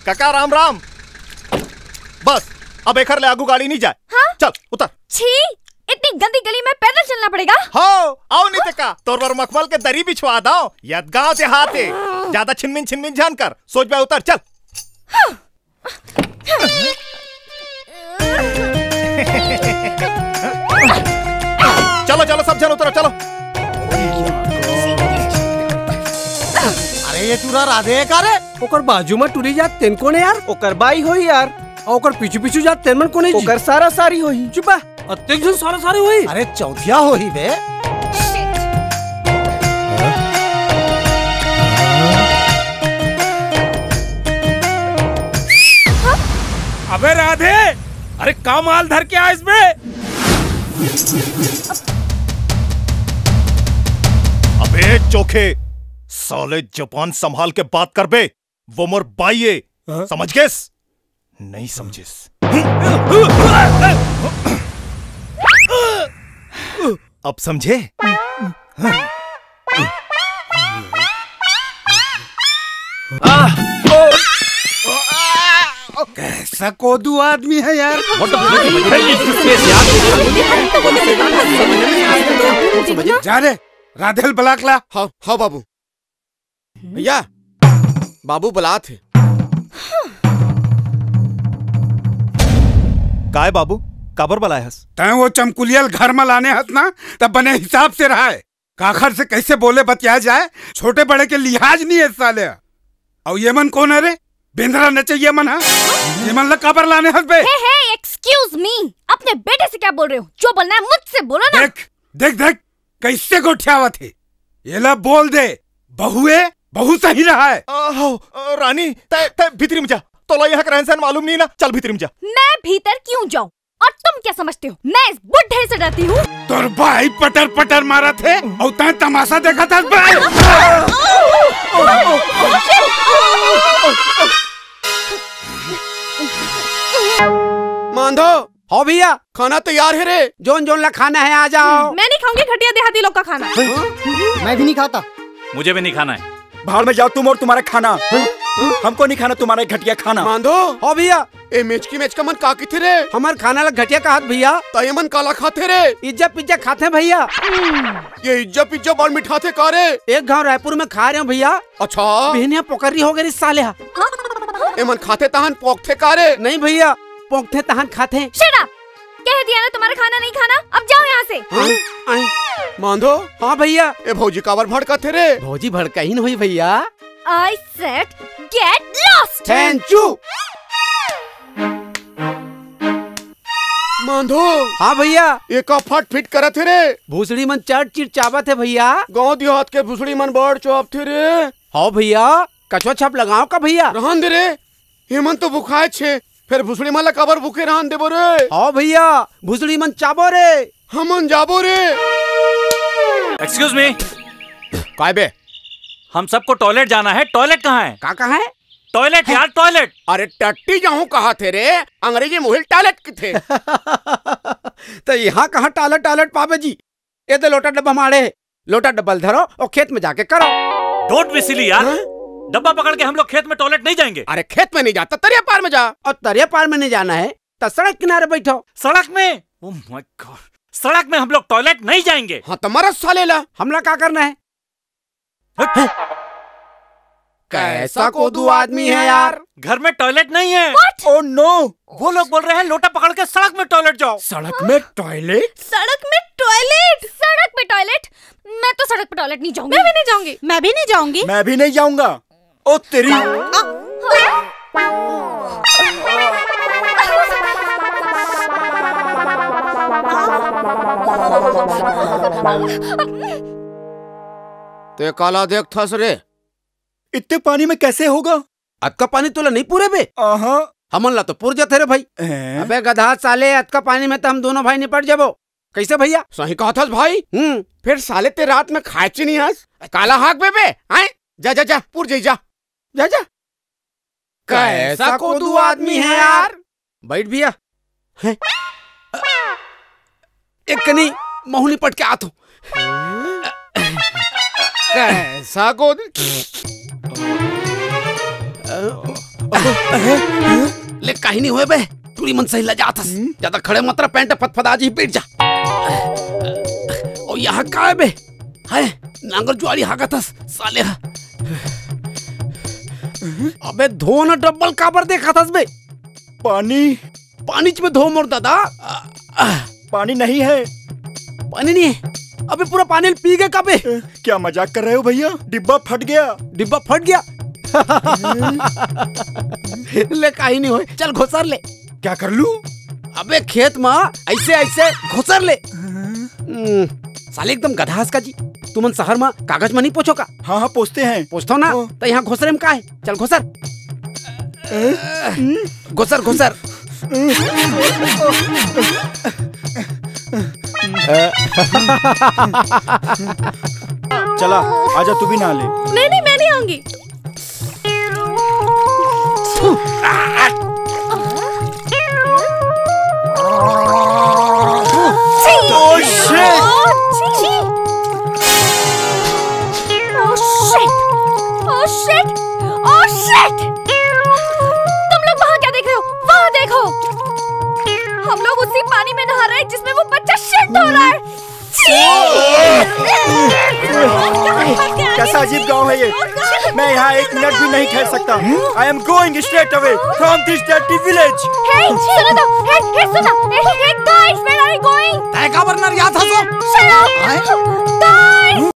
काका राम राम। बस अब एक ले आगू गाड़ी नहीं जाए। हाँ? चल उतर। छी, इतनी गंदी गली में पैदल चलना पड़ेगा। हो आओ नहीं का तोरवर मखमल के दरी बिछवा दो। यद गाँव से हाथे ज्यादा छिनमिन जान कर सोच बे उतर चल। चलो चलो सब जन उतरो चलो। अरे ये टूरा राधे का रे ओकर बाजू में टूरी जात तेन कोने यार ओकर बाई होई यार ओकर पीछू पीछू जात तेन मन कोने जी ओकर सारा सारी होई चुप है अत्यंत जन सारा सारी होई। अरे चौथिया होई बे। अबे राधे अरे का माल धर के आ इसमें। अबे चोखे साले जबान संभाल के बात कर बे। वो मोर बाइये समझ गेस नहीं समझिस। अब समझे। कैसा कोदू आदमी है यार। जा रे राधेल बलाक ला। हाँ हाँ बाबू भैया बाबू बुला थे। काय बाबू काबर बुलाया हस। तय वो चमकुलियल घर में लाने हस ना तब बने हिसाब से रहा है। काखर से कैसे बोले बतिया जाए छोटे बड़े के लिहाज नहीं है साले। और ये मन कौन है रे बिंद्रा नचे ये मन है ये मन ला काबर लाने हस बे। एक्सक्यूज मी अपने बेटे से क्या बोल रहे हो। जो बोलना है मुझसे बोलो ना। देख देख देख कैसे गोठियावत है। ये ला बोल दे बहुए बहु सही रहा है। रानी तय भीतरी में जा। तोला यहाँ का रहन सहन मालूम नहीं ना चल भीतरी में जा। मैं भीतर क्यों जाऊँ और तुम क्या समझते हो मैं इस बुढ़े से डरती हूँ। तोर भाई पटर पटर मारा थे और तय तमाशा देखा था। मांधो हो भैया खाना तैयार है रे। जोन जोन ला खाना है आ जाओ। मैं नहीं खाऊंगी खटिया देहाती लोग का खाना। मैं भी नहीं खाता। मुझे भी नहीं खाना है। भाड़ में जाओ तुम और तुम्हारा खाना। हमको नहीं खाना तुम्हारा घटिया खाना। मांधो हो भैया ए मैच का मन काकी थे रे। हमार खाना ला घटिया का हाथ भैया। तय मन काला खाते रे। इज्जा पिज्जा खाते भैया। ये इज्जा पिज्जा बड़ मिठा थे का रे। एक गांव रायपुर में खा रहे हो भैया। अच्छा बहनिया पोकरी हो गई साले। ए मन खाते तहन पोक थे का रे। नहीं भैया पोकते तहन खाते। शट अप कह दिया ना तुम्हारा खाना नहीं खाना। अब जाओ यहाँ से। मांधो हाँ भैया ए भौजी काबर भड़का थे रे। भौजी भड़का ही नहीं हुई भैया। I said get lost. Thank you. मांधो हाँ भैया एक फट फिट करत थे रे। भूसड़ी मन चट चिट चावत है भैया। गाँव देहात के भूसड़ी मन बड़ चौप थे रे। हाँ भैया कछुआ छाप लगाओ का भैया। रहन दे रे हेमन तो भुखाए छे फिर भूसड़ी मन ला काबर भूखे रहन देबो रे। हाँ भैया भूसड़ी मन चाबो रे हमन जाबो रे। एक्सक्यूज मी काय बे हम सबको टॉयलेट जाना है। टॉयलेट कहाँ है। कहाँ है टॉयलेट यार टॉयलेट। अरे टट्टी जाऊँ कहा थे रे अंग्रेजी मुहिल टॉयलेट की थे। तो यहाँ कहाँ टॉयलेट पावे जी। ये तो लोटा डब्बा मारे लोटा डब्बल धरो और खेत में जाके करो। डोंट बी सिली यार। डब्बा पकड़ के हम लोग खेत में टॉयलेट नहीं जाएंगे। अरे खेत में नहीं जाता तरिया पार में जा। और तरिया पार में नहीं जाना है तो सड़क किनारे बैठो। सड़क में ओह माय गॉड सड़क में हम लोग टॉयलेट नहीं जाएंगे। हाँ तुम्हारा साले ला हमला क्या करना है। कैसा कोदू आदमी है यार। घर में टॉयलेट नहीं है। ओह नो वो लोग बोल रहे हैं लोटा पकड़ के सड़क में टॉयलेट जाओ। सड़क में टॉयलेट। सड़क में टॉयलेट। सड़क पे टॉयलेट। मैं तो सड़क पे टॉयलेट नहीं जाऊंगी। मैं भी नहीं जाऊंगी। मैं भी नहीं जाऊंगी। मैं भी नहीं जाऊंगा। ओ तेरी ते काला देख थस रे। इतने पानी में कैसे होगा। अत का पानी तोला नहीं पूरे बे। हमन ला तो पूर जाते रे भाई। अबे गधा साले अत का पानी में तो हम दोनों भाई निपट जाबो। कैसे भैया सही कहा था भाई। फिर साले ते रात में खाए ची नहीं हंस काला हाक बेबे आए जा जा जा पूर जा जा जा जा। कैसा कोदू आदमी है यार। बैठ भैया एक कनी महुली पट के आतो। कैसा कोदू ले कहीं नहीं हुए बे, पूरी मन सही लजात हस। ज्यादा खड़े मत रह, पैंट फतफदा जी पीट जा। और यहाँ का है बे? हाय नांगर जुआरी हागत हस साले। अबे धो न डबल काबर देखा थस बे? पानी में धो मोर दादा। पानी नहीं है। पानी नहीं है? अबे पूरा पानी पी गए काबे? क्या मजाक कर रहे हो भैया? डिब्बा फट गया। डिब्बा फट गया? ले कहीं नहीं होए, चल घोसर ले। क्या कर लूं? अबे खेत में ऐसे ऐसे घोसर ले। साले एकदम गधास का जी। तुमन शहर में कागज में नहीं पोछो का? हाँ पोछते हैं। पोछतो ना तो यहाँ घोसरे में का है? चल घोसर घोसर घोसर। चला आजा, तू भी नहा ले। नहीं मैं नहीं आऊंगी। तुम लोग वहाँ क्या देख रहे हो? वहाँ देखो, हम लोग उसी पानी में नहा रहे हैं जिसमें वो बच्चा शिट हो रहा है। कैसा अजीब गांव है ये। मैं यहाँ 1 मिनट भी नहीं ठहर सकता। I am going straight away from this dirty village. Hey, सुनो तो, hey, सुनो, hey guys, where are you going? तय का वरना याद हंसो। Shut up, guys.